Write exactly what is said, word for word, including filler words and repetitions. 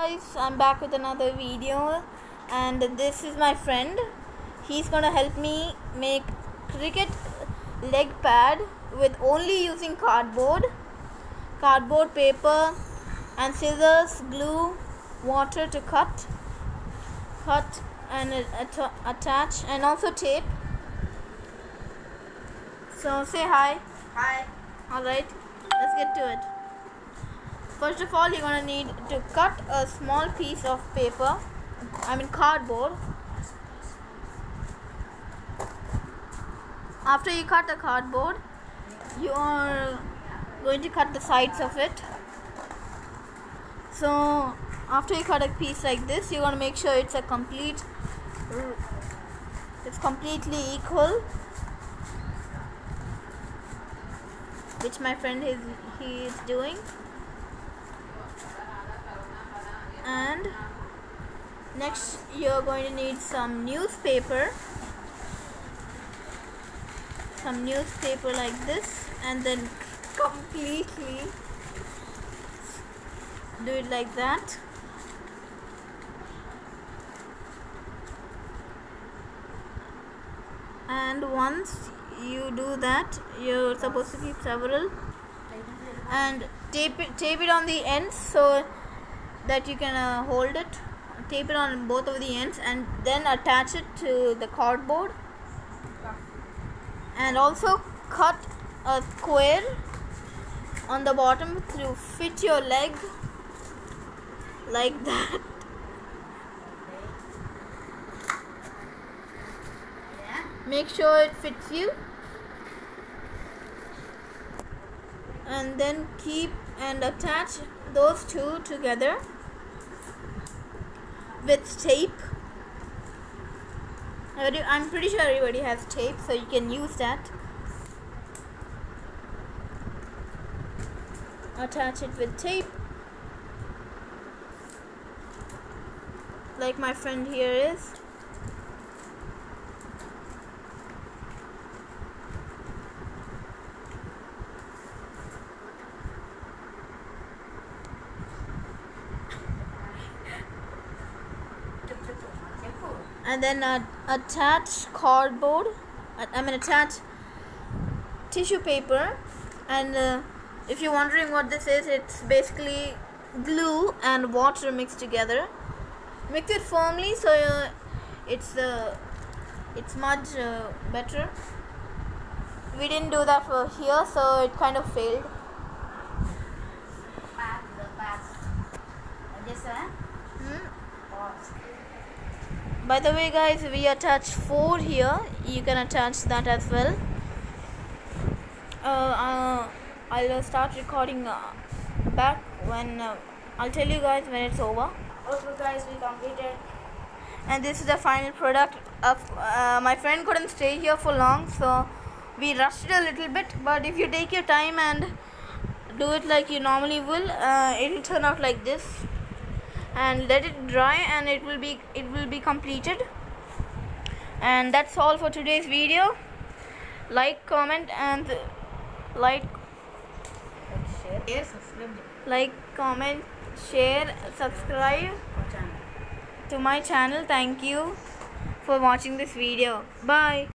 Guys, I'm back with another video, and this is my friend. He's gonna help me make cricket leg pad with only using cardboard cardboard paper and scissors, glue, water to cut cut and at attach, and also tape. So say hi. Hi. Alright, let's get to it. First of all, you're gonna need to cut a small piece of paper, I mean cardboard. After you cut the cardboard, you are going to cut the sides of it. So after you cut a piece like this, you're gonna make sure it's a complete, it's completely equal, which my friend is he is doing. And next you're going to need some newspaper some newspaper like this, and then completely do it like that. And once you do that, you're supposed to keep several and tape it tape it on the ends so that you can uh, hold it. Tape it on both of the ends and then attach it to the cardboard, and also cut a square on the bottom to fit your leg like that. Make sure it fits you, and then keep and attach those two together with tape. I'm pretty sure everybody has tape, so you can use that. Attach it with tape like my friend here is. And then uh, attach cardboard, I mean attach tissue paper, and uh, if you're wondering what this is, it's basically glue and water mixed together. Mix it firmly so uh, it's uh, it's much uh, better. We didn't do that for here, so it kind of failed. By the way guys, we attached four here. You can attach that as well. Uh, uh, I'll start recording uh, back when uh, I'll tell you guys when it's over. Okay guys, we completed. And this is the final product of uh, my friend couldn't stay here for long, so we rushed it a little bit. But if you take your time and do it like you normally will, uh, it will turn out like this. And let it dry, and it will be it will be completed. And that's all for today's video. Like, comment, and like Share, subscribe. like comment, share, subscribe to my channel. Thank you for watching this video. Bye.